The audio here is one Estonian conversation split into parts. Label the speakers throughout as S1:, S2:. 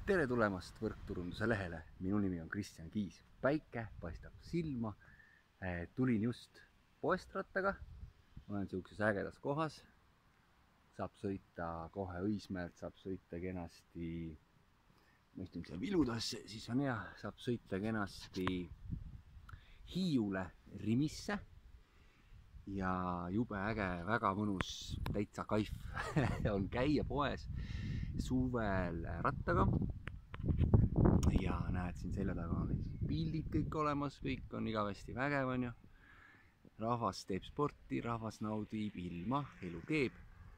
S1: tere tulemast võrkturunduse lehele, minu nimi on Kristjan Kiis, päike paistab silma. Tulin just poest rattaga, olen siukses ägedas kohas, saab sõita kohe Õismäelt, saab sõita kenasti, ma istun siia Viludasse, siis on hea, saab sõita kenasti Hiiule Rimisse ja jube äge, väga mõnus, täitsa kaif on käia poes suvel rattaga. Ja näed, siin selja taga on pildid kõik olemas, kõik on igavesti vägev, on ju. Rahvas teeb sporti, rahvas naudib ilma, elu keeb.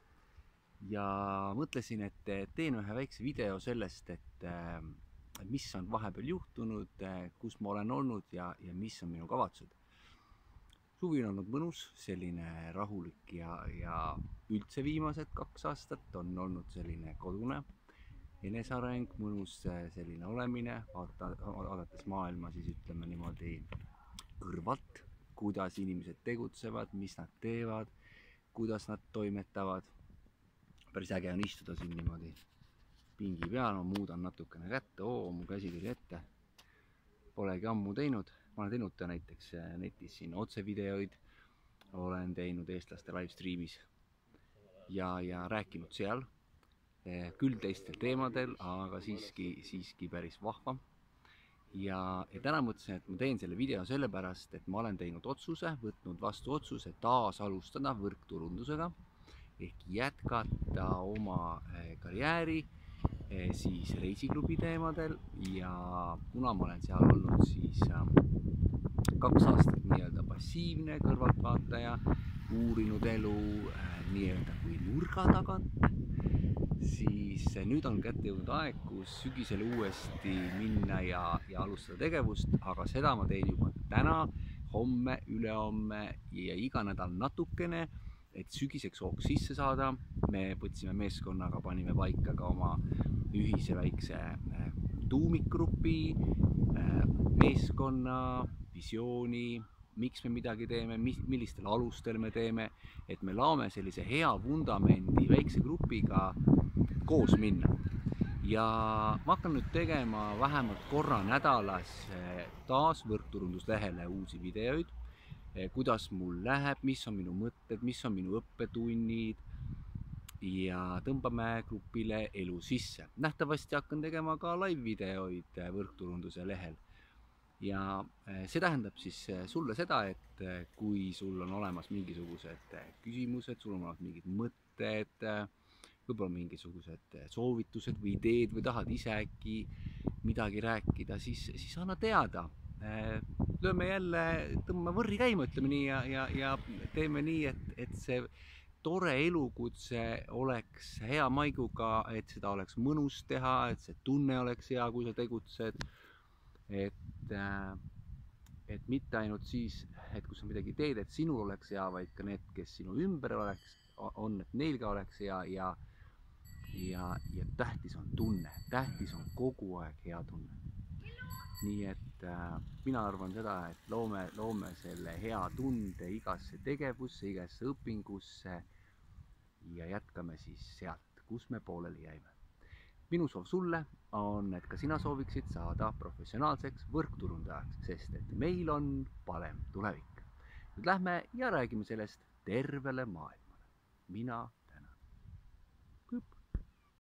S1: Ja mõtlesin, et teen ühe väikse video sellest, et mis on vahepeal juhtunud, kus ma olen olnud ja mis on minu kavatsused. Suvi on olnud mõnus, selline rahulik ja üldse viimased 2 aastat on olnud selline kodune enesareng, mõnus selline olemine, vaadates maailma siis ütleme niimoodi kõrvalt, kuidas inimesed tegutsevad, mis nad teevad, kuidas nad toimetavad. Päris äge on istuda siin niimoodi pingi peal, ma muudan natukene kätte, mu käsi tuli ette, polegi ammu teinud. Ma olen teinud näiteks netis siin otsevideoid, olen teinud eestlaste live streamis ja rääkinud seal, küll teistel teemadel, aga siiski päris vahva. Ja täna mõtlesin, et ma teen selle video sellepärast, et ma olen teinud otsuse, võtnud vastu otsuse taas alustada võrkturundusega ehk jätkata oma karjääri siis reisiklubi teemadel. Ja kuna ma olen seal olnud siis 2 aastat nii-öelda passiivne kõrvaltvaataja, uurinud elu nii-öelda kui nurga tagant, siis nüüd on kätte jõudnud aeg, kus sügisel uuesti minna ja alustada tegevust, aga seda ma teen juba täna, homme, ülehomme ja iga nädal natukene, et sügiseks hoogs sisse saada. Me võtsime meeskonnaga, panime paika ka oma ühise väikse tuumikgrupi, meeskonna, visiooni, miks me midagi teeme, millistel alustel me teeme, et me laome sellise hea vundamendi väikse grupiga koos minna. Ja ma hakkan nüüd tegema vähemalt korra nädalas taas võrkturunduslehele uusi videoid, kuidas mul läheb, mis on minu mõtted, mis on minu õppetunnid ja tõmbame grupile elu sisse. Nähtavasti hakkan tegema ka live videoid võrkturunduse lehel. Ja see tähendab siis sulle seda, et kui sul on olemas mingisugused küsimused, sul on olemas mingid mõtted, võib-olla mingisugused soovitused või ideed või tahad ise äkki midagi rääkida, siis anna teada. Lööme jälle, tõmbame võrri käima, ütleme nii, ja teeme nii, et see tore elukutse oleks hea maiguga, et seda oleks mõnus teha, et see tunne oleks hea, kui sa tegutsed. Et mitte ainult siis, et kui sa midagi teed, et sinul oleks hea, vaid ka need, kes sinu ümber on, et neil ka oleks hea ja tähtis on tunne, tähtis on kogu aeg hea tunne. Nii et mina arvan seda, et loome selle hea tunde igasse tegevusse, igasse õpingusse ja jätkame siis sealt, kus me pooleli jäime. Minu soov sulle on, et ka sina sooviksid saada professionaalseks võrkturundajaks, sest et meil on parem tulevik. Nüüd lähme ja räägime sellest tervele maailmale. Mina